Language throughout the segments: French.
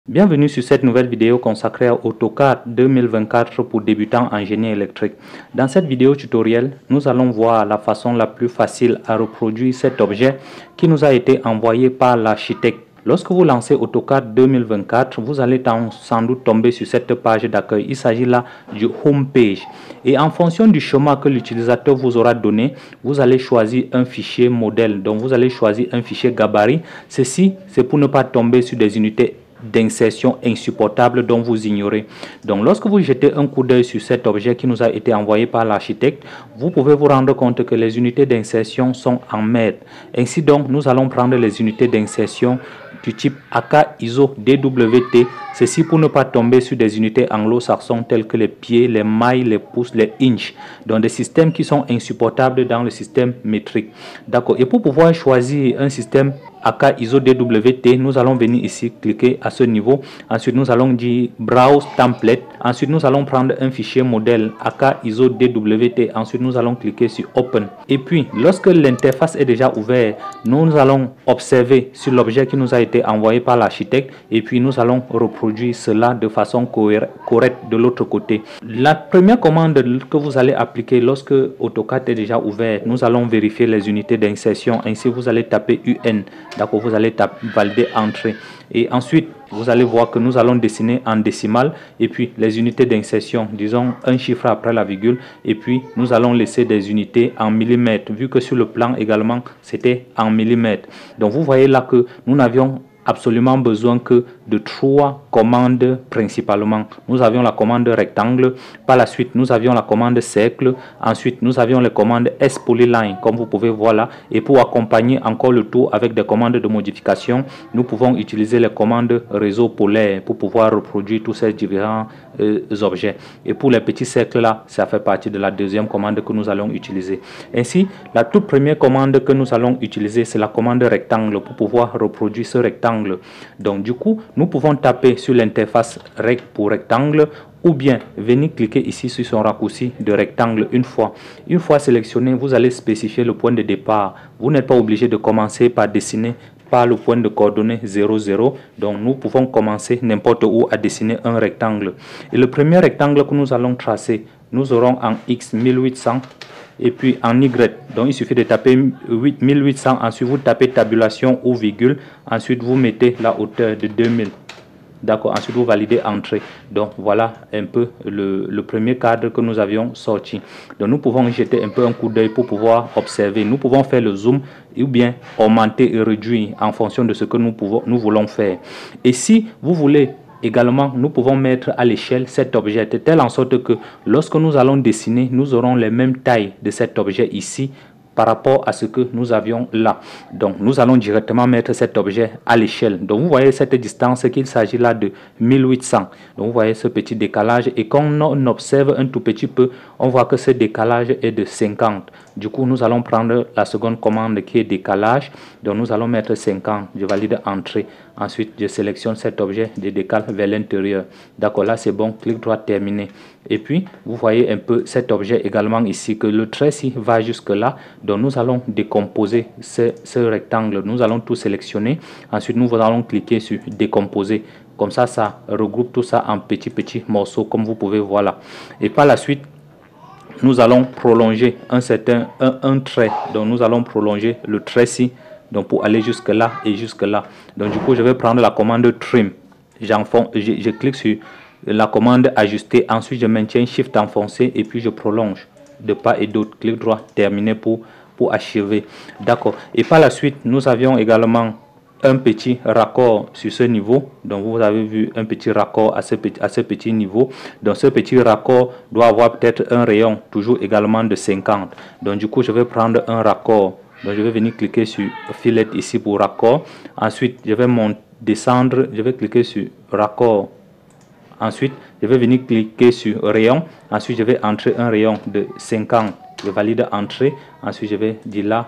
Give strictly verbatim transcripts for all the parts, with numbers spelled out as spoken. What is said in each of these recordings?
Bienvenue sur cette nouvelle vidéo consacrée à AutoCAD deux mille vingt-quatre pour débutants en génie électrique. Dans cette vidéo tutoriel, nous allons voir la façon la plus facile à reproduire cet objet qui nous a été envoyé par l'architecte. Lorsque vous lancez AutoCAD deux mille vingt-quatre, vous allez sans doute tomber sur cette page d'accueil. Il s'agit là du Home Page. Et en fonction du chemin que l'utilisateur vous aura donné, vous allez choisir un fichier modèle. Donc vous allez choisir un fichier gabarit. Ceci, c'est pour ne pas tomber sur des unités d'insertion insupportable dont vous ignorez. Donc lorsque vous jetez un coup d'œil sur cet objet qui nous a été envoyé par l'architecte, vous pouvez vous rendre compte que les unités d'insertion sont en mètres. Ainsi donc, nous allons prendre les unités d'insertion du type A K I S O D W T, ceci pour ne pas tomber sur des unités anglo-saxons telles que les pieds, les mailles, les pouces, les inches, donc des systèmes qui sont insupportables dans le système métrique. D'accord. Et pour pouvoir choisir un système A K I S O D W T, nous allons venir ici, cliquer à ce niveau. Ensuite, nous allons dire Browse Template. Ensuite, nous allons prendre un fichier modèle A K I S O D W T. Ensuite, nous allons cliquer sur Open. Et puis, lorsque l'interface est déjà ouverte, nous allons observer sur l'objet qui nous a été envoyé par l'architecte. Et puis, nous allons reproduire cela de façon correcte de l'autre côté. La première commande que vous allez appliquer lorsque AutoCAD est déjà ouvert, nous allons vérifier les unités d'insertion. Ainsi, vous allez taper U N. D'accord, vous allez taper, valider entrée. Et ensuite, vous allez voir que nous allons dessiner en décimale. Et puis, les unités d'insertion, disons un chiffre après la virgule. Et puis, nous allons laisser des unités en millimètres. Vu que sur le plan également, c'était en millimètres. Donc, vous voyez là que nous n'avions absolument besoin que de trois commandes principalement. Nous avions la commande rectangle, par la suite nous avions la commande cercle, ensuite nous avions les commandes S polyline comme vous pouvez voir là, et pour accompagner encore le tout avec des commandes de modification, nous pouvons utiliser les commandes réseau polaire pour pouvoir reproduire tous ces différents euh, objets. Et pour les petits cercles là, ça fait partie de la deuxième commande que nous allons utiliser. Ainsi, la toute première commande que nous allons utiliser, c'est la commande rectangle pour pouvoir reproduire ce rectangle. Donc du coup, nous pouvons taper sur l'interface rect pour rectangle ou bien venir cliquer ici sur son raccourci de rectangle une fois. Une fois sélectionné, vous allez spécifier le point de départ. Vous n'êtes pas obligé de commencer par dessiner par le point de coordonnée zéro zéro. Donc nous pouvons commencer n'importe où à dessiner un rectangle. Et le premier rectangle que nous allons tracer, nous aurons en X mille huit cents. Et puis en Y, donc il suffit de taper mille huit cents, ensuite vous tapez tabulation ou virgule, ensuite vous mettez la hauteur de deux mille. D'accord, ensuite vous validez entrée. Donc voilà un peu le, le premier cadre que nous avions sorti. Donc nous pouvons jeter un peu un coup d'œil pour pouvoir observer. Nous pouvons faire le zoom ou bien augmenter et réduire en fonction de ce que nous, pouvons, nous voulons faire. Et si vous voulez également, nous pouvons mettre à l'échelle cet objet de telle en sorte que lorsque nous allons dessiner, nous aurons les mêmes tailles de cet objet ici par rapport à ce que nous avions là. Donc nous allons directement mettre cet objet à l'échelle. Donc vous voyez cette distance qu'il s'agit là de mille huit cents. Donc vous voyez ce petit décalage, et quand on observe un tout petit peu, on voit que ce décalage est de cinquante. Du coup, nous allons prendre la seconde commande qui est décalage. Donc nous allons mettre cinquante. Je valide entrée. Ensuite, je sélectionne cet objet, je décale vers l'intérieur. D'accord, là c'est bon, clic droit terminé. Et puis, vous voyez un peu cet objet également ici, que le trait-ci va jusque là. Donc nous allons décomposer ce, ce rectangle. Nous allons tout sélectionner. Ensuite, nous allons cliquer sur décomposer. Comme ça, ça regroupe tout ça en petits petits morceaux, comme vous pouvez voir là. Et par la suite, nous allons prolonger un certain un, un trait. Donc nous allons prolonger le trait-ci. Donc pour aller jusque là et jusque là. Donc du coup, je vais prendre la commande trim. J'enfonce, je, je clique sur la commande ajuster. Ensuite, je maintiens shift enfoncé et puis je prolonge de part et d'autre. Clic droit terminé pour, pour achever. D'accord. Et par la suite, nous avions également un petit raccord sur ce niveau. Donc vous avez vu un petit raccord à ce petit, à ce petit niveau. Donc ce petit raccord doit avoir peut-être un rayon toujours également de cinquante. Donc du coup, je vais prendre un raccord. Donc je vais venir cliquer sur filet ici pour raccord. Ensuite, je vais monter, descendre, je vais cliquer sur raccord. Ensuite, je vais venir cliquer sur rayon. Ensuite, je vais entrer un rayon de cinquante. Je valide entrée. Ensuite, je vais dire là,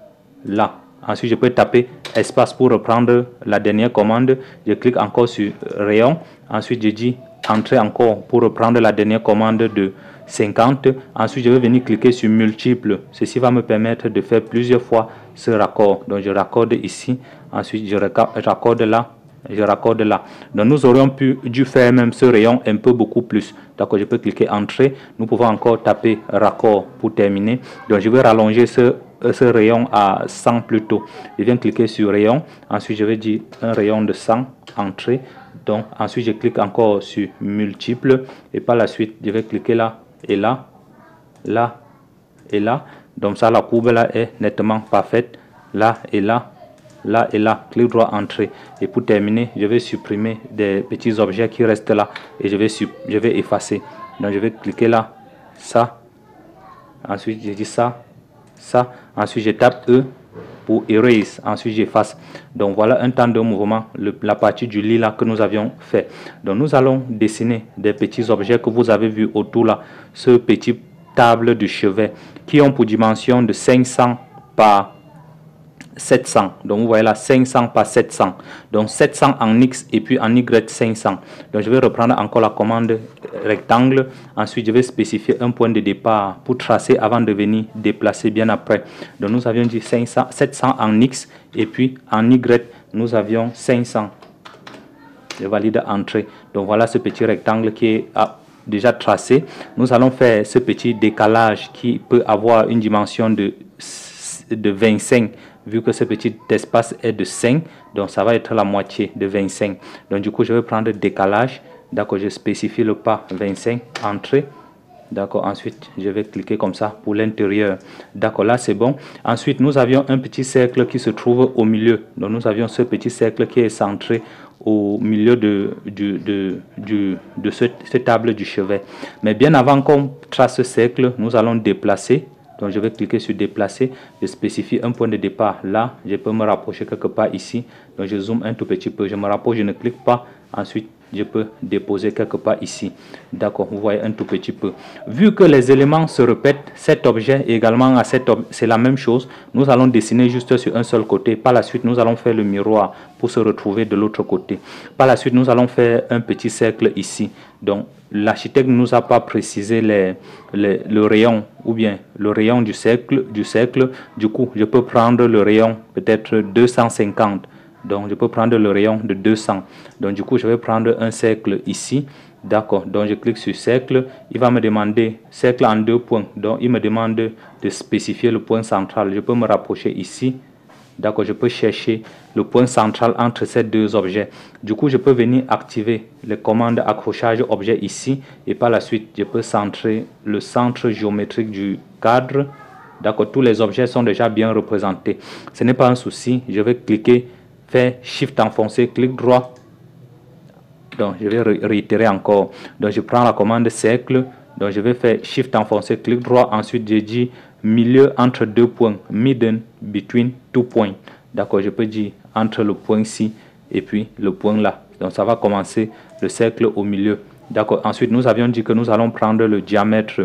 là. Ensuite, je peux taper espace pour reprendre la dernière commande. Je clique encore sur rayon. Ensuite, je dis entrer encore pour reprendre la dernière commande de cinquante. Ensuite, je vais venir cliquer sur multiple. Ceci va me permettre de faire plusieurs fois ce raccord. Donc, je raccorde ici. Ensuite, je raccorde là. je raccorde là. Donc nous aurions pu dû faire même ce rayon un peu beaucoup plus. D'accord, je peux cliquer entrée. Nous pouvons encore taper raccord pour terminer. Donc je vais rallonger ce, ce rayon à cent plutôt. Je viens cliquer sur rayon. Ensuite je vais dire un rayon de cent, entrée. Donc ensuite je clique encore sur multiple. Et par la suite je vais cliquer là et là, là et là. Donc ça, la courbe là est nettement parfaite. Là et là, là et là, clic droit, entrée. Et pour terminer, je vais supprimer des petits objets qui restent là et je vais, je vais effacer. Donc je vais cliquer là, ça. Ensuite, je dis ça, ça. Ensuite, je tape E pour erase. Ensuite, j'efface. Donc voilà un temps de mouvement, le, la partie du lit là que nous avions fait. Donc nous allons dessiner des petits objets que vous avez vu autour là. Ce petit table de chevet qui ont pour dimension de cinq cents par sept cents. Donc vous voyez là, cinq cents par sept cents. Donc sept cents en X et puis en Y cinq cents. Donc je vais reprendre encore la commande rectangle. Ensuite je vais spécifier un point de départ pour tracer avant de venir déplacer bien après. Donc nous avions dit cinq cents, sept cents en X et puis en Y nous avions cinq cents. Je valide entrée. Donc voilà ce petit rectangle qui est à déjà tracé. Nous allons faire ce petit décalage qui peut avoir une dimension de, de vingt-cinq, vu que ce petit espace est de cinq, donc ça va être la moitié de vingt-cinq. Donc du coup je vais prendre décalage. D'accord, je spécifie le pas vingt-cinq, entrée. D'accord, ensuite je vais cliquer comme ça pour l'intérieur. D'accord, là c'est bon. Ensuite nous avions un petit cercle qui se trouve au milieu. Donc nous avions ce petit cercle qui est centré au milieu de, de, de, de, de ce, cette table du chevet. Mais bien avant qu'on trace ce cercle, nous allons déplacer. Donc je vais cliquer sur déplacer. Je spécifie un point de départ là. Je peux me rapprocher quelque part ici. Donc je zoome un tout petit peu. Je me rapproche, je ne clique pas. Ensuite je peux déposer quelque part ici. D'accord, vous voyez un tout petit peu. Vu que les éléments se répètent, cet objet également à cet objet, c'est la même chose. Nous allons dessiner juste sur un seul côté. Par la suite, nous allons faire le miroir pour se retrouver de l'autre côté. Par la suite, nous allons faire un petit cercle ici. Donc, l'architecte ne nous a pas précisé les, les, le rayon ou bien le rayon du cercle, du cercle. Du coup, je peux prendre le rayon peut-être deux cent cinquante. Donc je peux prendre le rayon de deux cents. Donc du coup je vais prendre un cercle ici. D'accord, donc je clique sur cercle. Il va me demander cercle en deux points. Donc il me demande de spécifier le point central. Je peux me rapprocher ici. D'accord, je peux chercher le point central entre ces deux objets. Du coup je peux venir activer les commandes accrochage objet ici. Et par la suite je peux centrer le centre géométrique du cadre. D'accord, tous les objets sont déjà bien représentés. Ce n'est pas un souci. Je vais cliquer, faire Shift enfoncé, clic droit. Donc je vais réitérer encore. Donc je prends la commande cercle. Donc je vais faire Shift enfoncé, clic droit. Ensuite je dis milieu entre deux points, midden between two points. D'accord, je peux dire entre le point ci et puis le point là. Donc ça va commencer le cercle au milieu. D'accord, ensuite nous avions dit que nous allons prendre le diamètre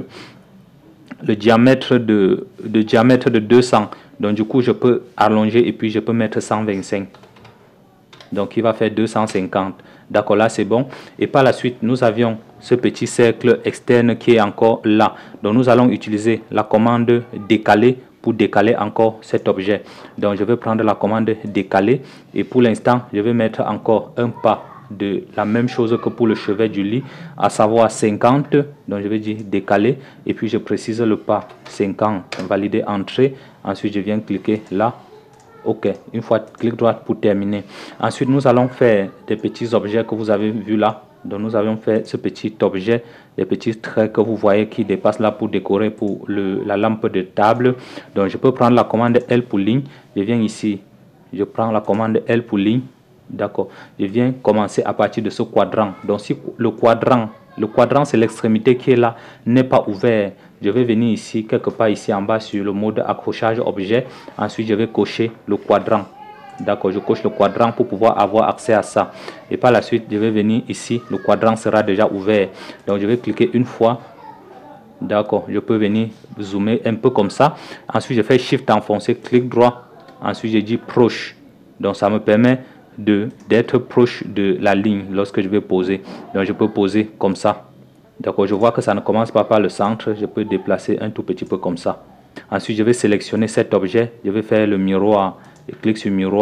le diamètre de, de diamètre de deux cents. Donc du coup je peux allonger et puis je peux mettre cent vingt-cinq. Donc il va faire deux cent cinquante. D'accord, là c'est bon. Et par la suite nous avions ce petit cercle externe qui est encore là. Donc nous allons utiliser la commande décaler pour décaler encore cet objet. Donc je vais prendre la commande décaler et pour l'instant je vais mettre encore un pas de la même chose que pour le chevet du lit, à savoir cinquante. Donc je vais dire décaler et puis je précise le pas cinquante, valider entrée. Ensuite je viens cliquer là. OK, une fois clic droit pour terminer. Ensuite nous allons faire des petits objets que vous avez vu là. Donc nous avons fait ce petit objet, des petits traits que vous voyez qui dépassent là pour décorer pour le, la lampe de table. Donc je peux prendre la commande L pour ligne. Je viens ici, je prends la commande L pour ligne. D'accord, je viens commencer à partir de ce quadrant. Donc si le quadrant, le quadrant c'est l'extrémité qui est là, n'est pas ouvert, je vais venir ici, quelque part ici en bas sur le mode accrochage objet. Ensuite je vais cocher le quadrant. D'accord, je coche le quadrant pour pouvoir avoir accès à ça. Et par la suite je vais venir ici, le quadrant sera déjà ouvert. Donc je vais cliquer une fois. D'accord, je peux venir zoomer un peu comme ça. Ensuite je fais Shift enfoncé, clic droit. Ensuite je dis proche. Donc ça me permet de d'être proche de la ligne lorsque je vais poser. Donc je peux poser comme ça. D'accord, je vois que ça ne commence pas par le centre. Je peux déplacer un tout petit peu comme ça. Ensuite je vais sélectionner cet objet. Je vais faire le miroir. Je clique sur miroir.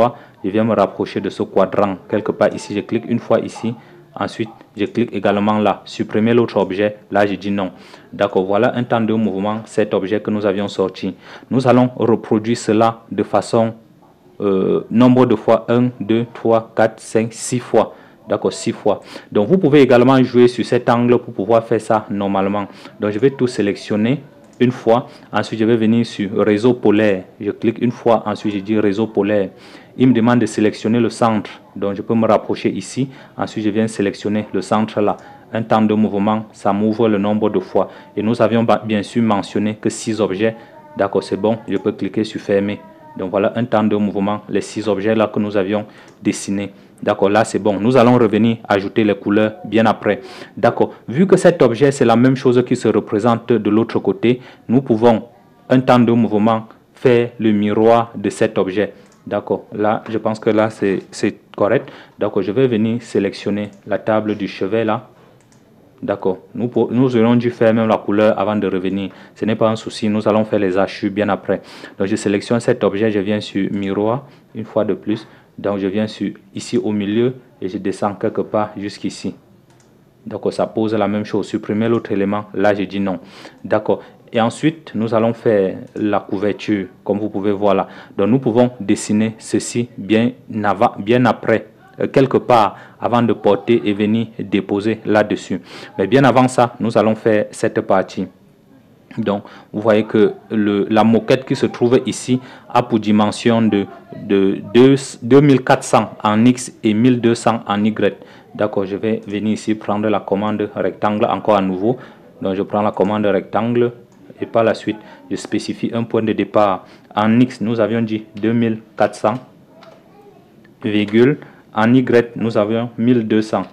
je viens me rapprocher de ce quadrant quelque part ici, je clique une fois ici, ensuite je clique également là, supprimer l'autre objet, là je dis non. D'accord, voilà un temps de mouvement, cet objet que nous avions sorti. Nous allons reproduire cela de façon euh, nombre de fois, un, deux, trois, quatre, cinq, six fois. D'accord, six fois. Donc vous pouvez également jouer sur cet angle pour pouvoir faire ça normalement. Donc je vais tout sélectionner une fois, ensuite je vais venir sur réseau polaire, je clique une fois, ensuite je dis réseau polaire. Il me demande de sélectionner le centre, donc je peux me rapprocher ici, ensuite je viens sélectionner le centre là. Un temps de mouvement, ça m'ouvre le nombre de fois, et nous avions bien sûr mentionné que six objets. D'accord, c'est bon, je peux cliquer sur fermer. Donc voilà un temps de mouvement, les six objets là que nous avions dessinés. D'accord, là c'est bon. Nous allons revenir ajouter les couleurs bien après. D'accord, vu que cet objet c'est la même chose qui se représente de l'autre côté, nous pouvons, un temps de mouvement, faire le miroir de cet objet. D'accord, là je pense que là c'est correct. D'accord, je vais venir sélectionner la table du chevet là. D'accord, nous, nous aurions dû faire même la couleur avant de revenir. Ce n'est pas un souci, nous allons faire les hachures bien après. Donc je sélectionne cet objet, je viens sur miroir, une fois de plus. Donc je viens sur, ici au milieu et je descends quelque part jusqu'ici. D'accord, ça pose la même chose. Supprimer l'autre élément, là je dis non. D'accord, et ensuite nous allons faire la couverture, comme vous pouvez voir là. Donc nous pouvons dessiner ceci bien, avant, bien après, quelque part avant de porter et venir déposer là-dessus. Mais bien avant ça, nous allons faire cette partie. Donc, vous voyez que le, la moquette qui se trouve ici a pour dimension de, de deux mille quatre cents en X et mille deux cents en Y. D'accord, je vais venir ici prendre la commande rectangle encore à nouveau. Donc, je prends la commande rectangle et par la suite, je spécifie un point de départ. En X, nous avions dit deux mille quatre cents, virgule. En Y, nous avions mille deux cents.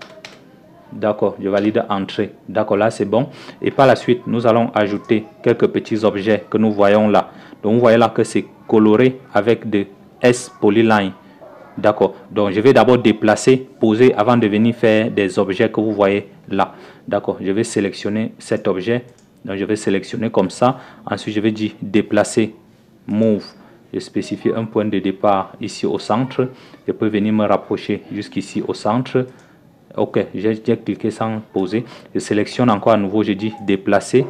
D'accord, je valide entrée. D'accord, là c'est bon. Et par la suite, nous allons ajouter quelques petits objets que nous voyons là. Donc vous voyez là que c'est coloré avec de S polyline. D'accord, donc je vais d'abord déplacer, poser avant de venir faire des objets que vous voyez là. D'accord, je vais sélectionner cet objet. Donc je vais sélectionner comme ça. Ensuite, je vais dire déplacer, move. Je spécifie un point de départ ici au centre. Je peux venir me rapprocher jusqu'ici au centre. Ok, j'ai cliqué sans poser. Je sélectionne encore à nouveau, je dis déplacer.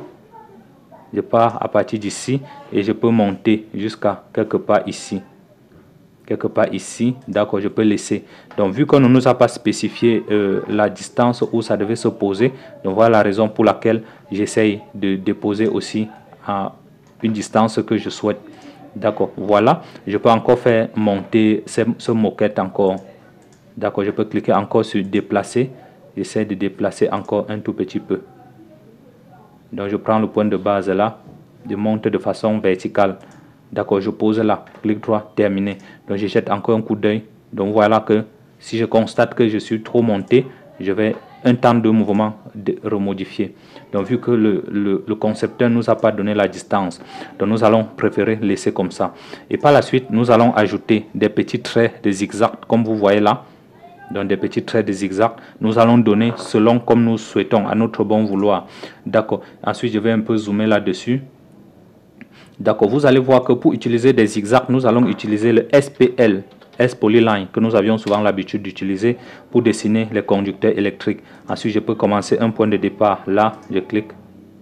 Je pars à partir d'ici et je peux monter jusqu'à quelque part ici. Quelque part ici, d'accord, je peux laisser. Donc vu qu'on ne nous a pas spécifié euh, la distance où ça devait se poser, donc voilà la raison pour laquelle j'essaye de déposer aussi à une distance que je souhaite. D'accord, voilà, je peux encore faire monter ce, ce moquette encore. D'accord, je peux cliquer encore sur déplacer. J'essaie de déplacer encore un tout petit peu. Donc je prends le point de base là, je monte de façon verticale. D'accord, je pose là, clic droit, terminé. Donc je jette encore un coup d'œil. Donc voilà que si je constate que je suis trop monté, je vais un temps de mouvement de remodifier. Donc vu que le, le, le concepteur ne nous a pas donné la distance, donc nous allons préférer laisser comme ça. Et par la suite, nous allons ajouter des petits traits de zigzag comme vous voyez là. Donc des petits traits de zigzag, nous allons donner selon comme nous souhaitons, à notre bon vouloir. D'accord, ensuite je vais un peu zoomer là-dessus. D'accord, vous allez voir que pour utiliser des zigzags, nous allons utiliser le S P L, S Polyline, que nous avions souvent l'habitude d'utiliser pour dessiner les conducteurs électriques. Ensuite, je peux commencer un point de départ. Là, je clique.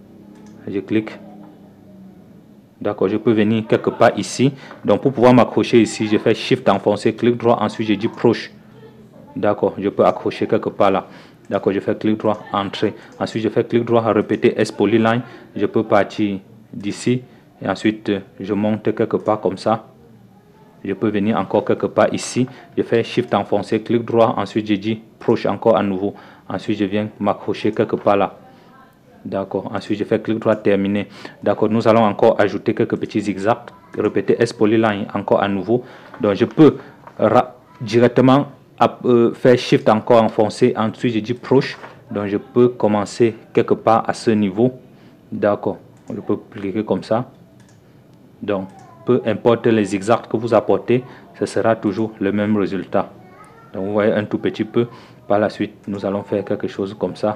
Je clique. D'accord, je peux venir quelque part ici. Donc, pour pouvoir m'accrocher ici, je fais Shift enfoncé, clic droit. Ensuite, je dis proche. D'accord, je peux accrocher quelque part là. D'accord, je fais clic droit, entrée. Ensuite, je fais clic droit, répéter S Polyline. Je peux partir d'ici. Et ensuite, je monte quelque part comme ça. Je peux venir encore quelque part ici. Je fais Shift enfoncé, clic droit. Ensuite, je dis proche encore à nouveau. Ensuite, je viens m'accrocher quelque part là. D'accord. Ensuite, je fais clic droit, terminé. D'accord. Nous allons encore ajouter quelques petits zigzags. Répéter S Polyline encore à nouveau. Donc, je peux directement euh, faire Shift encore enfoncé. Ensuite, je dis proche. Donc, je peux commencer quelque part à ce niveau. D'accord. Je peux cliquer comme ça. Donc, peu importe les zigzags que vous apportez, ce sera toujours le même résultat. Donc, vous voyez un tout petit peu. Par la suite, nous allons faire quelque chose comme ça.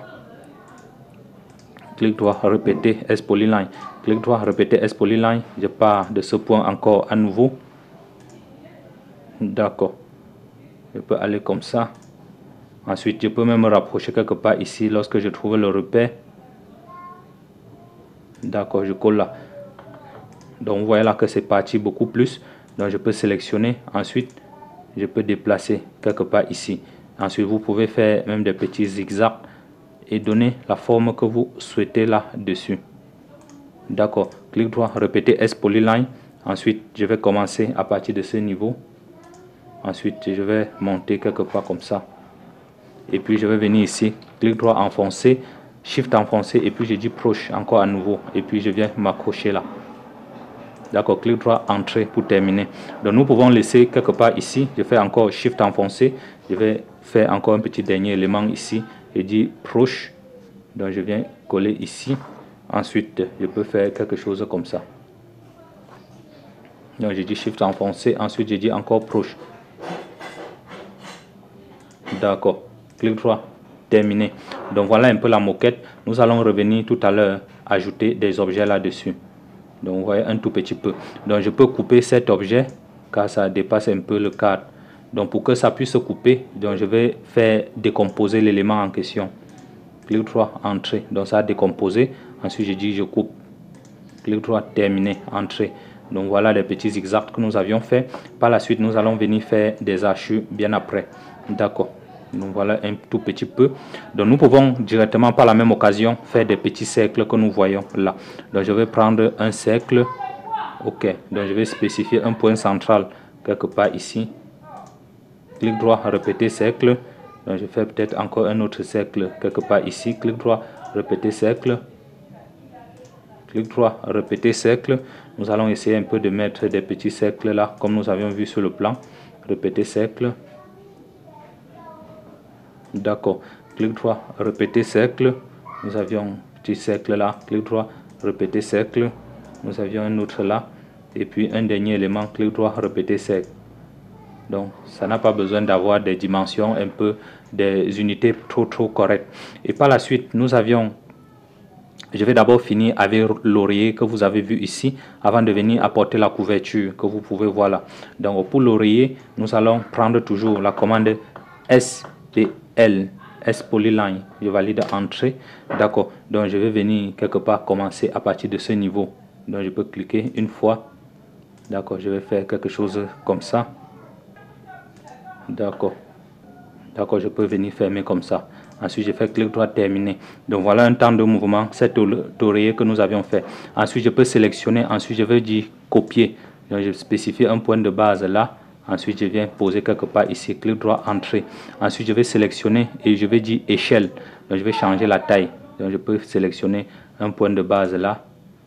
Clic droit, répéter S Polyline. Clic droit, répéter S Polyline. Je pars de ce point encore à nouveau. D'accord. Je peux aller comme ça. Ensuite, je peux même me rapprocher quelque part ici lorsque je trouve le repère. D'accord, je colle là. Donc, vous voyez là que c'est parti beaucoup plus. Donc, je peux sélectionner. Ensuite, je peux déplacer quelque part ici. Ensuite, vous pouvez faire même des petits zigzags et donner la forme que vous souhaitez là-dessus. D'accord. Clic droit, répétez S Polyline. Ensuite, je vais commencer à partir de ce niveau. Ensuite, je vais monter quelque part comme ça. Et puis, je vais venir ici. Clic droit, enfoncer. Shift enfoncé. Et puis, je dis proche encore à nouveau. Et puis, je viens m'accrocher là. D'accord. Clic droit, entrer pour terminer. Donc, nous pouvons laisser quelque part ici. Je fais encore Shift enfoncé. Je vais faire encore un petit dernier élément ici. Je dis proche. Donc, je viens coller ici. Ensuite, je peux faire quelque chose comme ça. Donc, je dis Shift enfoncé. Ensuite, je dis encore proche. D'accord. Clic droit. Terminé. Donc, voilà un peu la moquette. Nous allons revenir tout à l'heure, ajouter des objets là-dessus. Donc, vous voyez un tout petit peu. Donc, je peux couper cet objet car ça dépasse un peu le cadre. Donc, pour que ça puisse se couper, donc je vais faire décomposer l'élément en question. Clic droit, entrer. Donc, ça a décomposé. Ensuite, je dis je coupe. Clic droit, terminer, entrer. Donc, voilà les petits zigzags que nous avions fait. Par la suite, nous allons venir faire des hachures bien après. D'accord. Donc, voilà un tout petit peu. Donc, nous pouvons directement par la même occasion faire des petits cercles que nous voyons là. Donc, je vais prendre un cercle. OK. Donc, je vais spécifier un point central quelque part ici. Clic droit, répéter cercle. Donc, je fais peut-être encore un autre cercle quelque part ici. Clic droit, répéter cercle. Clic droit, répéter cercle. Nous allons essayer un peu de mettre des petits cercles là, comme nous avions vu sur le plan. Répéter cercle. D'accord. Clic droit, répéter cercle. Nous avions un petit cercle là. Clic droit, répéter cercle. Nous avions un autre là. Et puis un dernier élément, clic droit, répéter cercle. Donc, ça n'a pas besoin d'avoir des dimensions un peu, des unités trop trop correctes. Et par la suite, nous avions... Je vais d'abord finir avec l'oreiller que vous avez vu ici avant de venir apporter la couverture que vous pouvez voir là. Donc pour l'oreiller, nous allons prendre toujours la commande S P L, S Polyline. Je valide entrée. D'accord. Donc je vais venir quelque part commencer à partir de ce niveau. Donc je peux cliquer une fois. D'accord. Je vais faire quelque chose comme ça. D'accord. D'accord. Je peux venir fermer comme ça. Ensuite, je fais clic droit terminer. Donc, voilà un temps de mouvement, cet oreiller que nous avions fait. Ensuite, je peux sélectionner. Ensuite, je vais dire copier. Donc, je spécifie un point de base là. Ensuite, je viens poser quelque part ici. Clic droit, entrer. Ensuite, je vais sélectionner et je vais dire échelle. Donc, je vais changer la taille. Donc, je peux sélectionner un point de base là.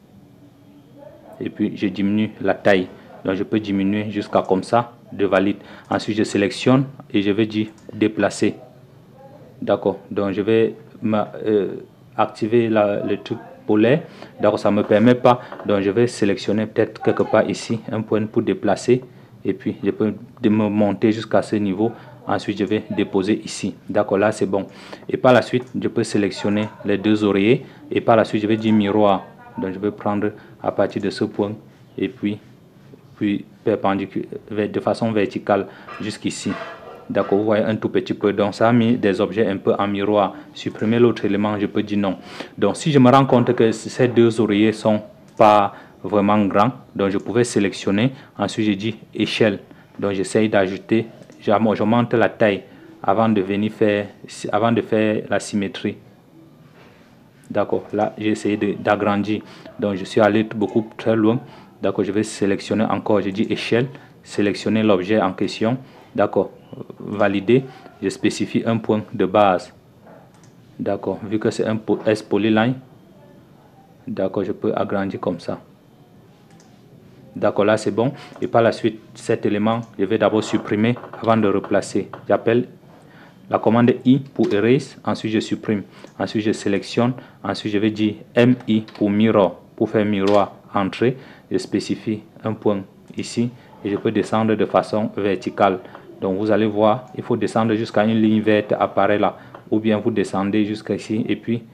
Et puis, je diminue la taille. Donc, je peux diminuer jusqu'à comme ça. Je valide. Ensuite, je sélectionne et je vais dire déplacer. D'accord, donc je vais euh, activer la, le truc polaire. D'accord, ça ne me permet pas. Donc je vais sélectionner peut-être quelque part ici un point pour déplacer. Et puis je peux me monter jusqu'à ce niveau. Ensuite je vais déposer ici. D'accord, là c'est bon. Et par la suite, je peux sélectionner les deux oreillers. Et par la suite, je vais dire miroir. Donc je vais prendre à partir de ce point. Et puis, puis perpendiculaire, de façon verticale jusqu'ici. D'accord, vous voyez un tout petit peu. Donc, ça a mis des objets un peu en miroir. Supprimer l'autre élément, je peux dire non. Donc, si je me rends compte que ces deux oreillers sont pas vraiment grands, donc je pouvais sélectionner. Ensuite, je dis échelle. Donc, j'essaye d'ajouter, j'augmente la taille avant de venir faire, avant de faire la symétrie. D'accord, là, j'ai essayé d'agrandir. Donc, je suis allé beaucoup très loin. D'accord, je vais sélectionner encore. Je dis échelle, sélectionner l'objet en question. D'accord, valider, je spécifie un point de base. D'accord, vu que c'est un S Polyline, d'accord, je peux agrandir comme ça. D'accord, là c'est bon. Et par la suite, cet élément, je vais d'abord supprimer avant de replacer. J'appelle la commande I pour erase, ensuite je supprime. Ensuite je sélectionne, ensuite je vais dire M I pour mirror, pour faire miroir, entrée. Je spécifie un point ici et je peux descendre de façon verticale. Donc vous allez voir, il faut descendre jusqu'à une ligne verte apparaît là. Ou bien vous descendez jusqu'à ici et puis...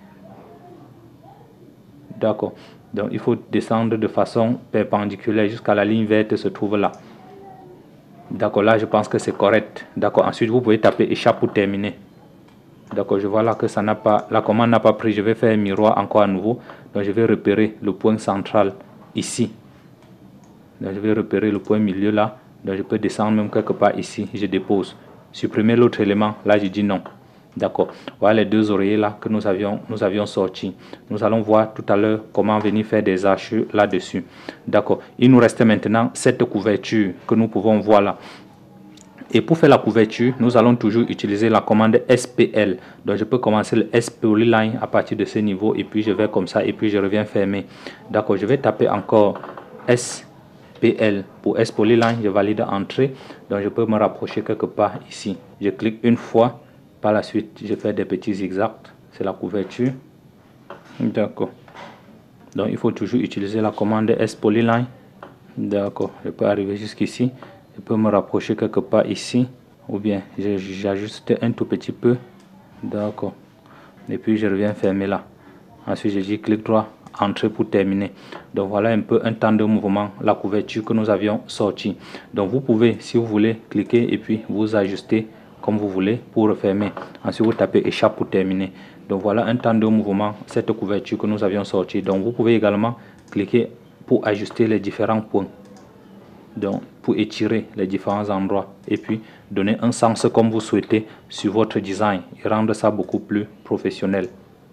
D'accord. Donc il faut descendre de façon perpendiculaire jusqu'à la ligne verte se trouve là. D'accord, là je pense que c'est correct. D'accord, ensuite vous pouvez taper échappe pour terminer. D'accord, je vois là que ça n'a pas, la commande n'a pas pris. Je vais faire un miroir encore à nouveau. Donc je vais repérer le point central ici. Donc je vais repérer le point milieu là. Donc je peux descendre même quelque part ici. Je dépose. Supprimer l'autre élément. Là je dis non. D'accord. Voilà les deux oreillers là que nous avions, nous avions sortis. Nous allons voir tout à l'heure comment venir faire des archures là-dessus. D'accord. Il nous reste maintenant cette couverture que nous pouvons voir là. Et pour faire la couverture, nous allons toujours utiliser la commande S P L. Donc je peux commencer le S Polyline à partir de ce niveau et puis je vais comme ça et puis je reviens fermer. D'accord. Je vais taper encore S P L pour S Polyline. Je valide entrée. Donc je peux me rapprocher quelque part ici. Je clique une fois. Par la suite, je fais des petits zigzags. C'est la couverture. D'accord. Donc, il faut toujours utiliser la commande S Polyline. D'accord. Je peux arriver jusqu'ici. Je peux me rapprocher quelque part ici. Ou bien, j'ajuste un tout petit peu. D'accord. Et puis, je reviens fermer là. Ensuite, je dis clic droit, entrer pour terminer. Donc, voilà un peu un temps de mouvement, la couverture que nous avions sorti. Donc, vous pouvez, si vous voulez, cliquer et puis vous ajuster comme vous voulez pour refermer. Ensuite vous tapez échappe pour terminer. Donc voilà un temps de mouvement, cette couverture que nous avions sorti. Donc vous pouvez également cliquer pour ajuster les différents points, donc pour étirer les différents endroits et puis donner un sens comme vous souhaitez sur votre design et rendre ça beaucoup plus professionnel.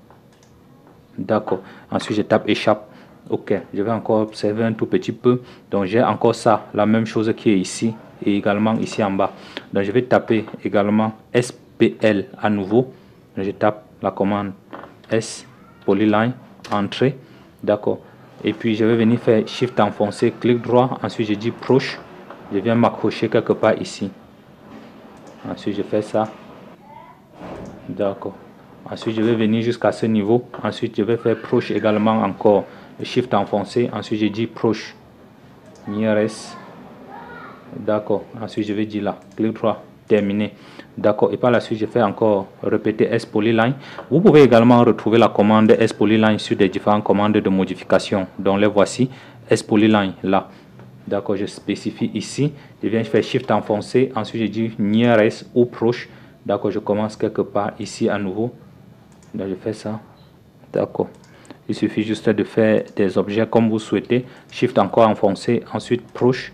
D'accord. Ensuite je tape échappe. Ok, je vais encore observer un tout petit peu. Donc j'ai encore ça, la même chose qui est ici et également ici en bas. Donc je vais taper également S P L à nouveau. Donc, je tape la commande S Polyline, entrée. D'accord. Et puis je vais venir faire Shift enfoncé, clic droit. Ensuite je dis proche. Je viens m'accrocher quelque part ici. Ensuite je fais ça. D'accord. Ensuite je vais venir jusqu'à ce niveau. Ensuite je vais faire proche également encore. Le Shift enfoncé, ensuite je dis proche, nearest. D'accord. Ensuite je vais dire là, clic droit, terminé. D'accord. Et par la suite je fais encore répéter S Polyline. Vous pouvez également retrouver la commande S Polyline sur des différentes commandes de modification. Donc les voici, S Polyline là. D'accord. Je spécifie ici. Je viens faire Shift enfoncé. Ensuite je dis nearest ou proche. D'accord. Je commence quelque part ici à nouveau. Donc je fais ça. D'accord. Il suffit juste de faire des objets comme vous souhaitez. Shift encore enfoncé, ensuite proche.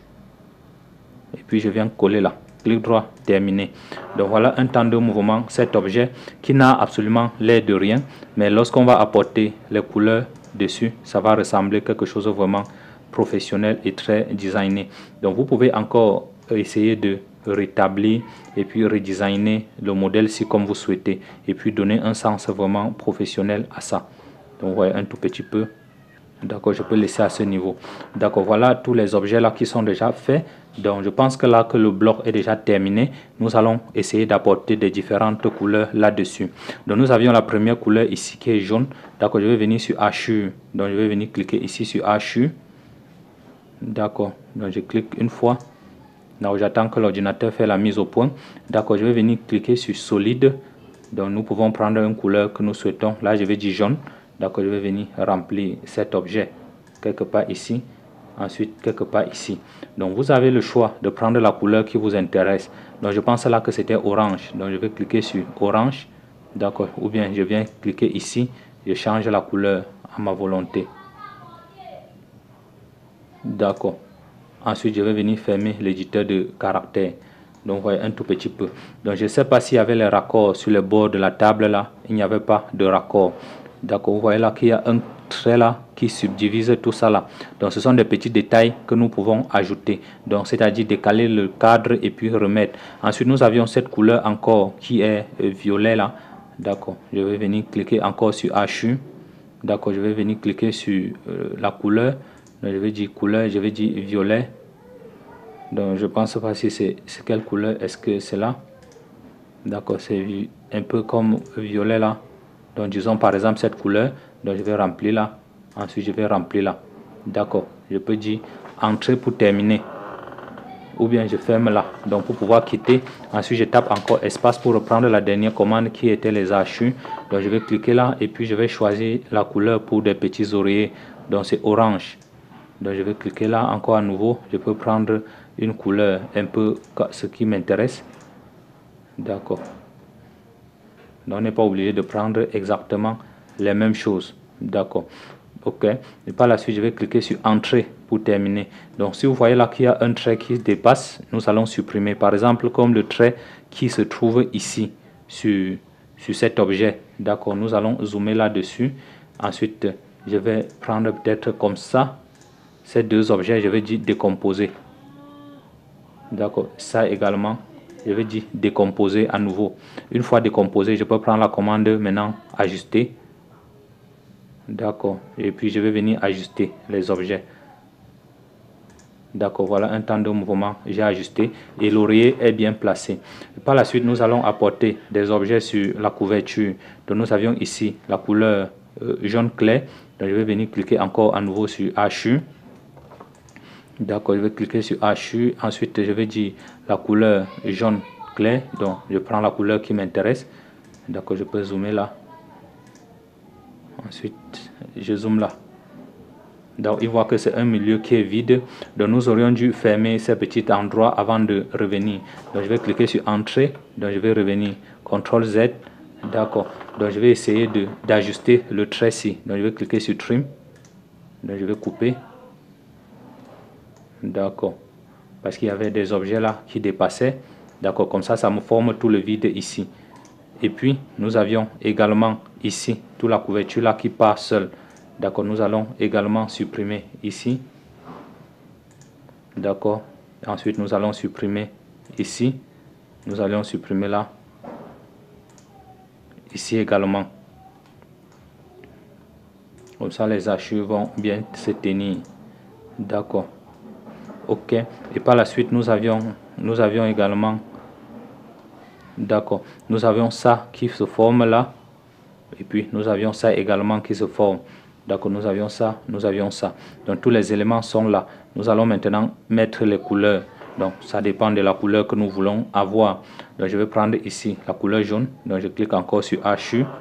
Et puis je viens coller là. Clic droit, terminé. Donc voilà un temps de mouvement, cet objet qui n'a absolument l'air de rien. Mais lorsqu'on va apporter les couleurs dessus, ça va ressembler à quelque chose de vraiment professionnel et très designé. Donc vous pouvez encore essayer de rétablir et puis redesigner le modèle si comme vous souhaitez. Et puis donner un sens vraiment professionnel à ça. Donc voyez un tout petit peu. D'accord, je peux laisser à ce niveau. D'accord, voilà tous les objets là qui sont déjà faits. Donc je pense que là que le bloc est déjà terminé, nous allons essayer d'apporter des différentes couleurs là-dessus. Donc nous avions la première couleur ici qui est jaune. D'accord, je vais venir sur hachure. Donc je vais venir cliquer ici sur hachure. D'accord, donc je clique une fois. Donc j'attends que l'ordinateur fait la mise au point. D'accord, je vais venir cliquer sur solide. Donc nous pouvons prendre une couleur que nous souhaitons. Là je vais dire jaune. D'accord, je vais venir remplir cet objet quelque part ici, ensuite quelque part ici. Donc vous avez le choix de prendre la couleur qui vous intéresse. Donc je pense là que c'était orange. Donc je vais cliquer sur orange. D'accord, ou bien je viens cliquer ici, je change la couleur à ma volonté. D'accord. Ensuite je vais venir fermer l'éditeur de caractères. Donc voyez un tout petit peu. Donc je ne sais pas s'il y avait les raccords sur le bord de la table là. Il n'y avait pas de raccord. D'accord, vous voyez là qu'il y a un trait là qui subdivise tout ça là. Donc ce sont des petits détails que nous pouvons ajouter. Donc c'est-à-dire décaler le cadre et puis remettre. Ensuite nous avions cette couleur encore qui est euh, violet là. D'accord, je vais venir cliquer encore sur hachure. D'accord, je vais venir cliquer sur euh, la couleur. Donc, je vais dire couleur, je vais dire violet. Donc je pense pas si c'est quelle couleur. Est-ce que c'est là? D'accord, c'est un peu comme violet là. Donc disons par exemple cette couleur. Donc je vais remplir là. Ensuite je vais remplir là. D'accord, je peux dire entrer pour terminer. Ou bien je ferme là. Donc pour pouvoir quitter. Ensuite je tape encore espace pour reprendre la dernière commande qui était les hachures. Donc je vais cliquer là. Et puis je vais choisir la couleur pour des petits oreillers. Donc c'est orange. Donc je vais cliquer là encore à nouveau. Je peux prendre une couleur un peu ce qui m'intéresse. D'accord. Donc, on n'est pas obligé de prendre exactement les mêmes choses. D'accord. OK. Et par la suite, je vais cliquer sur Entrée pour terminer. Donc, si vous voyez là qu'il y a un trait qui dépasse, nous allons supprimer. Par exemple, comme le trait qui se trouve ici, sur, sur cet objet. D'accord. Nous allons zoomer là-dessus. Ensuite, je vais prendre peut-être comme ça. Ces deux objets, je vais dire décomposer. D'accord. Ça également, je vais dire décomposer à nouveau. Une fois décomposé, je peux prendre la commande maintenant ajuster. D'accord. Et puis je vais venir ajuster les objets. D'accord. Voilà un temps de mouvement. J'ai ajusté et l'oreiller est bien placé. Par la suite, nous allons apporter des objets sur la couverture. Donc nous avions ici la couleur euh, jaune clair. Donc je vais venir cliquer encore à nouveau sur H U. D'accord. Je vais cliquer sur H U. Ensuite, je vais dire la couleur jaune clair. Donc je prends la couleur qui m'intéresse. D'accord. Je peux zoomer là. Ensuite, je zoome là. Donc, il voit que c'est un milieu qui est vide. Donc, nous aurions dû fermer ces petits endroits avant de revenir. Donc, je vais cliquer sur Entrée. Donc, je vais revenir. contrôle Z. D'accord. Donc, je vais essayer d'ajuster le trait-ci. Donc, je vais cliquer sur Trim. Donc, je vais couper. D'accord. Parce qu'il y avait des objets là qui dépassaient. D'accord. Comme ça, ça me forme tout le vide ici. Et puis, nous avions également ici, toute la couverture là qui part seule. D'accord, nous allons également supprimer ici. D'accord. Ensuite, nous allons supprimer ici. Nous allons supprimer là. Ici également. Comme ça, les archives vont bien se tenir. D'accord. OK. Et par la suite, nous avions, nous avions également... D'accord. Nous avions ça qui se forme là. Et puis, nous avions ça également qui se forme. D'accord, nous avions ça, nous avions ça. Donc, tous les éléments sont là. Nous allons maintenant mettre les couleurs. Donc, ça dépend de la couleur que nous voulons avoir. Donc, je vais prendre ici la couleur jaune. Donc, je clique encore sur H U.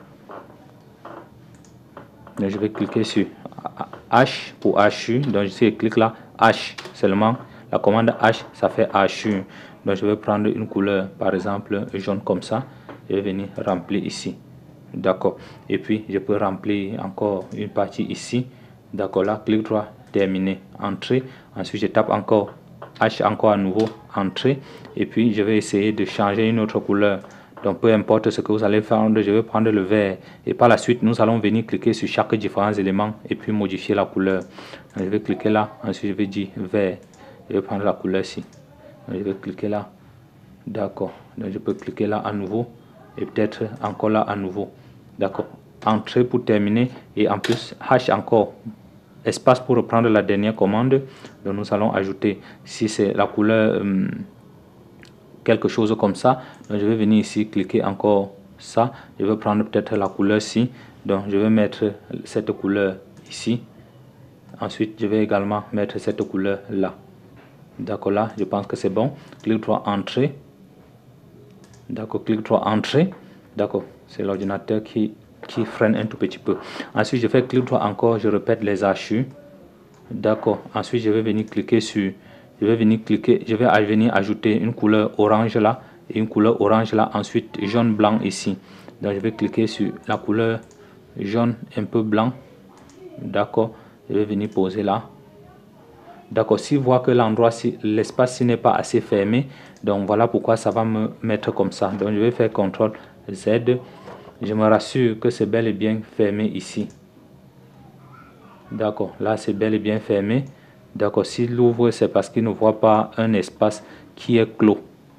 Donc, je vais cliquer sur H pour H U. Donc, je clique là, H seulement. La commande H, ça fait H U. Donc, je vais prendre une couleur, par exemple, jaune comme ça. Je vais venir remplir ici. D'accord. Et puis, je peux remplir encore une partie ici. D'accord. Là, clic droit, terminé. Entrée. Ensuite, je tape encore H encore à nouveau. Entrée. Et puis, je vais essayer de changer une autre couleur. Donc, peu importe ce que vous allez faire, je vais prendre le vert. Et par la suite, nous allons venir cliquer sur chaque différents éléments et puis modifier la couleur. Donc, je vais cliquer là. Ensuite, je vais dire vert. Je vais prendre la couleur ici. Donc, je vais cliquer là. D'accord. Donc, je peux cliquer là à nouveau. Et peut-être encore là à nouveau. D'accord. Entrée pour terminer. Et en plus, H encore. Espace pour reprendre la dernière commande. Donc, nous allons ajouter, si c'est la couleur, hum, quelque chose comme ça. Donc, je vais venir ici, cliquer encore ça. Je vais prendre peut-être la couleur-ci. Donc, je vais mettre cette couleur ici. Ensuite, je vais également mettre cette couleur là. D'accord, là, je pense que c'est bon. Clic droit, Entrée. D'accord, clic droit, Entrée. D'accord, c'est l'ordinateur qui, qui freine un tout petit peu. Ensuite, je fais clic droit encore, je répète les H U. D'accord, ensuite, je vais venir cliquer sur... Je vais venir cliquer, je vais venir ajouter une couleur orange là. Et une couleur orange là. Ensuite, jaune blanc ici. Donc, je vais cliquer sur la couleur jaune un peu blanc. D'accord, je vais venir poser là. D'accord, si vous voyez que l'endroit, si, l'espace n'est pas assez fermé, donc voilà pourquoi ça va me mettre comme ça. Donc je vais faire contrôle Z. Je me rassure que c'est bel et bien fermé ici. D'accord, là c'est bel et bien fermé. D'accord, s'il ouvre, c'est parce qu'il ne voit pas un espace qui est clos.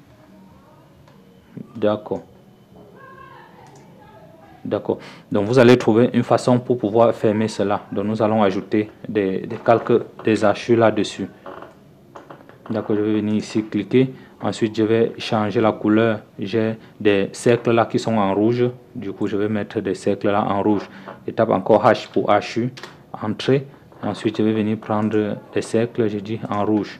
D'accord. D'accord. Donc vous allez trouver une façon pour pouvoir fermer cela. Donc nous allons ajouter des, des calques, des archus là-dessus. D'accord, je vais venir ici cliquer. Ensuite, je vais changer la couleur. J'ai des cercles là qui sont en rouge. Du coup, je vais mettre des cercles là en rouge. Je tape encore H pour H U. Entrée. Ensuite, je vais venir prendre des cercles, je dis en rouge.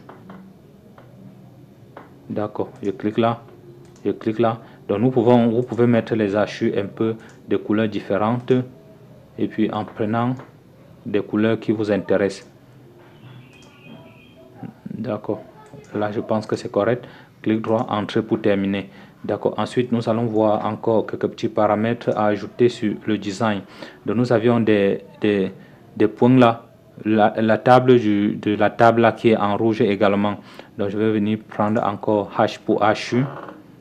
D'accord, je clique là. Je clique là. Donc, nous pouvons, vous pouvez mettre les H U un peu de couleurs différentes. Et puis, en prenant des couleurs qui vous intéressent. D'accord. là je pense que c'est correct. Clic droit, entrée pour terminer. D'accord. Ensuite, nous allons voir encore quelques petits paramètres à ajouter sur le design. Donc, nous avions des, des, des points là. La, la table du, de la table là qui est en rouge également. Donc, je vais venir prendre encore H pour H U.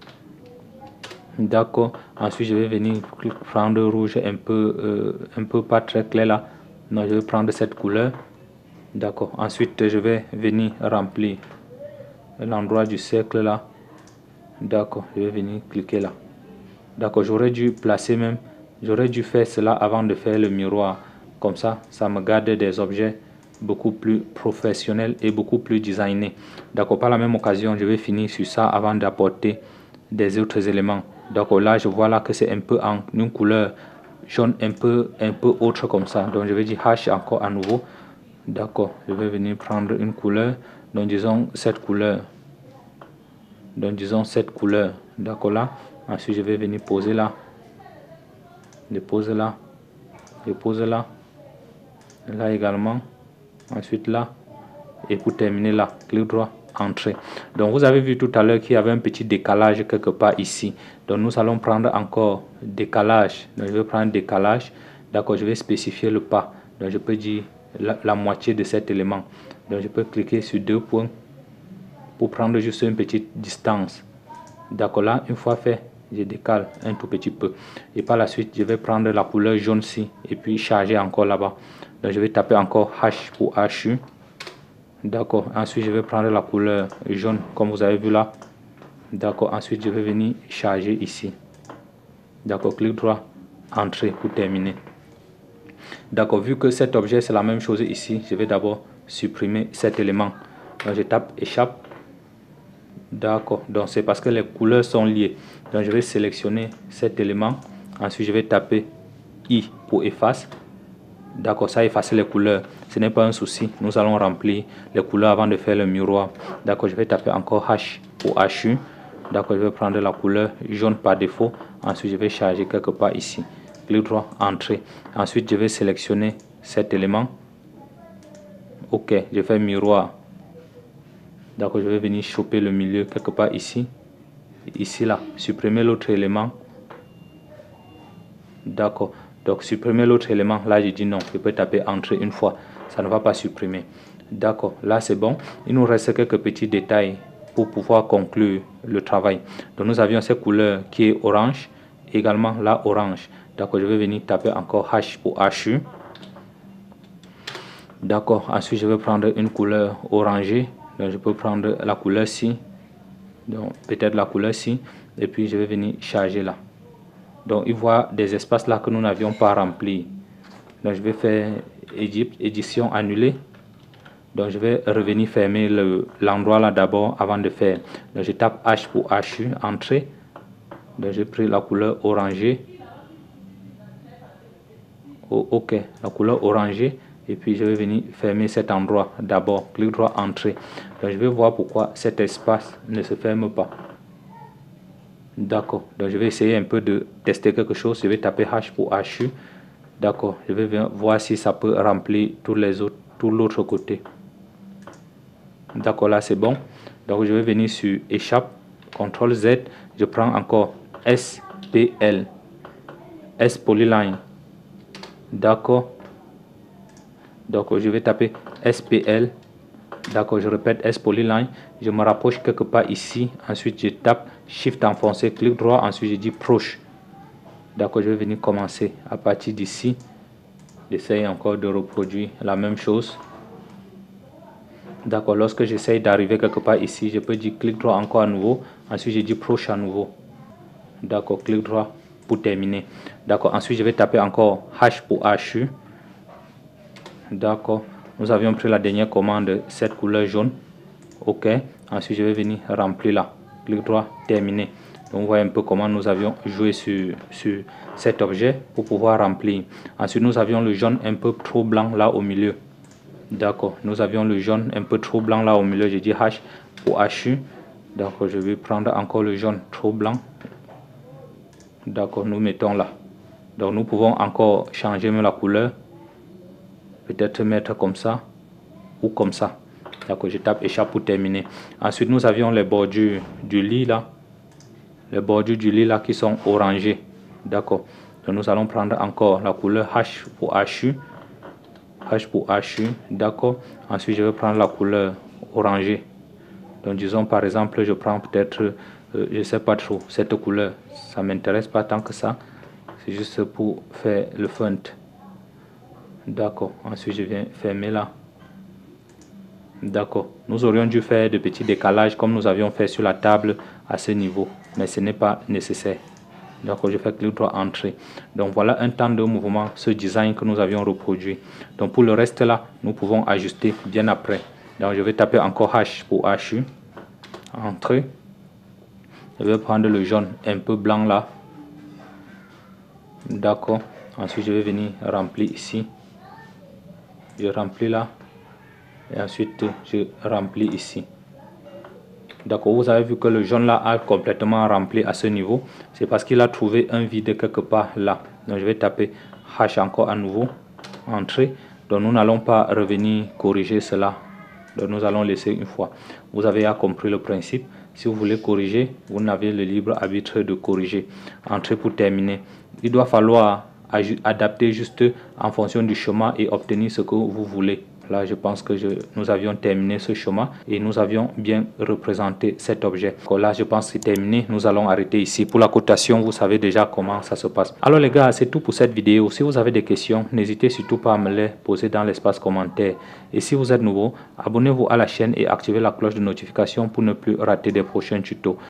D'accord. Ensuite, je vais venir prendre rouge un peu, euh, un peu pas très clair là. Donc, je vais prendre cette couleur. D'accord. Ensuite, je vais venir remplir l'endroit du cercle là. D'accord. Je vais venir cliquer là. D'accord. J'aurais dû placer même, j'aurais dû faire cela avant de faire le miroir. Comme ça, ça me garde des objets beaucoup plus professionnels et beaucoup plus designés. D'accord. Par la même occasion, je vais finir sur ça avant d'apporter des autres éléments. D'accord. Là, je vois là que c'est un peu en une couleur jaune un peu, un peu autre comme ça. Donc, je vais dire H encore à nouveau. D'accord. Je vais venir prendre une couleur. Donc, disons cette couleur. Donc, disons cette couleur. D'accord là. Ensuite, je vais venir poser là. Je pose là. Je pose là. Là également. Ensuite là. Et pour terminer là. Clic droit. Entrée. Donc, vous avez vu tout à l'heure qu'il y avait un petit décalage quelque part ici. Donc, nous allons prendre encore décalage. Donc, je vais prendre décalage. D'accord. Je vais spécifier le pas. Donc, je peux dire la, la moitié de cet élément. Donc, je peux cliquer sur deux points pour prendre juste une petite distance. D'accord là. Une fois fait, je décale un tout petit peu. Et par la suite, je vais prendre la couleur jaune-ci et puis charger encore là-bas. Donc, je vais taper encore H pour H U. D'accord. Ensuite, je vais prendre la couleur jaune comme vous avez vu là. D'accord. Ensuite, je vais venir charger ici. D'accord. Clic droit, entrée pour terminer. D'accord. Vu que cet objet, c'est la même chose ici, je vais d'abord supprimer cet élément. Donc, je tape échappe. D'accord. Donc, c'est parce que les couleurs sont liées. Donc, je vais sélectionner cet élément. Ensuite, je vais taper I pour effacer. D'accord, ça efface les couleurs. Ce n'est pas un souci. Nous allons remplir les couleurs avant de faire le miroir. D'accord, je vais taper encore H pour H U. D'accord, je vais prendre la couleur jaune par défaut. Ensuite, je vais charger quelque part ici. Clic droit, entrée. Ensuite, je vais sélectionner cet élément. Ok, je fais miroir. D'accord, je vais venir choper le milieu quelque part ici. Ici, là. Supprimer l'autre élément. D'accord. Donc, supprimer l'autre élément. Là, je dis non. Je peux taper entrée une fois. Ça ne va pas supprimer. D'accord. Là, c'est bon. Il nous reste quelques petits détails pour pouvoir conclure le travail. Donc, nous avions cette couleur qui est orange. Également, là, orange. D'accord. Je vais venir taper encore H pour H U. D'accord. Ensuite, je vais prendre une couleur orangée. Donc, je peux prendre la couleur ci. Donc, peut-être la couleur ci. Et puis, je vais venir charger là. Donc, il voit des espaces là que nous n'avions pas remplis. Donc, je vais faire édition annulée. Donc, je vais revenir fermer l'endroit là d'abord avant de faire. Donc, je tape H pour H U, entrée. Donc, j'ai pris la couleur orangée. Oh, ok, la couleur orangée. Et puis, je vais venir fermer cet endroit d'abord. Clic droit, entrée. Donc, je vais voir pourquoi cet espace ne se ferme pas. D'accord, donc je vais essayer un peu de tester quelque chose. Je vais taper H pour H U. D'accord, je vais voir si ça peut remplir tous les autres, tout l'autre côté. D'accord, là c'est bon. Donc je vais venir sur échappe, contrôle Z. Je prends encore S P L, S polyline. D'accord. Donc je vais taper S P L. D'accord, je répète S polyline. Je me rapproche quelque part ici. Ensuite, je tape Shift enfoncé, clic droit. Ensuite, je dis proche. D'accord, je vais venir commencer à partir d'ici. J'essaye encore de reproduire la même chose. D'accord, lorsque j'essaye d'arriver quelque part ici, je peux dire clic droit encore à nouveau. Ensuite, je dis proche à nouveau. D'accord, clic droit pour terminer. D'accord, ensuite, je vais taper encore H pour H U. D'accord. Nous avions pris la dernière commande, cette couleur jaune. Ok. Ensuite, je vais venir remplir là. Clic droit, terminer. Donc, vous voyez un peu comment nous avions joué sur, sur cet objet pour pouvoir remplir. Ensuite, nous avions le jaune un peu trop blanc là au milieu. D'accord. Nous avions le jaune un peu trop blanc là au milieu. Je dis H pour H U. Donc, je vais prendre encore le jaune trop blanc. D'accord. Nous mettons là. Donc, nous pouvons encore changer même la couleur. Peut-être mettre comme ça ou comme ça. D'accord, je tape échappe pour terminer. Ensuite, nous avions les bordures du lit là. Les bordures du lit là qui sont orangées. D'accord. Donc nous allons prendre encore la couleur H pour H U. H pour H U. D'accord. Ensuite, je vais prendre la couleur orangée. Donc disons par exemple, je prends peut-être, euh, je sais pas trop, cette couleur. Ça m'intéresse pas tant que ça. C'est juste pour faire le font. D'accord. Ensuite, je viens fermer là. D'accord. Nous aurions dû faire de petits décalages comme nous avions fait sur la table à ce niveau. Mais ce n'est pas nécessaire. D'accord, je fais clic droit entrée. Donc voilà un temps de mouvement, ce design que nous avions reproduit. Donc pour le reste là, nous pouvons ajuster bien après. Donc je vais taper encore H pour H U. Entrée. Je vais prendre le jaune un peu blanc là. D'accord. Ensuite je vais venir remplir ici. Je remplis là. Et ensuite je remplis ici. D'accord, vous avez vu que le jaune là a complètement rempli à ce niveau. C'est parce qu'il a trouvé un vide quelque part là. Donc je vais taper H encore à nouveau. Entrée. Donc nous n'allons pas revenir corriger cela. Donc nous allons laisser une fois. Vous avez compris le principe. Si vous voulez corriger, vous n'avez le libre arbitre de corriger. Entrée pour terminer. Il doit falloir adapter juste en fonction du schéma et obtenir ce que vous voulez. Là, je pense que je, nous avions terminé ce schéma et nous avions bien représenté cet objet. Donc là, je pense que c'est terminé. Nous allons arrêter ici. Pour la cotation, vous savez déjà comment ça se passe. Alors les gars, c'est tout pour cette vidéo. Si vous avez des questions, n'hésitez surtout pas à me les poser dans l'espace commentaire. Et si vous êtes nouveau, abonnez-vous à la chaîne et activez la cloche de notification pour ne plus rater des prochains tutos.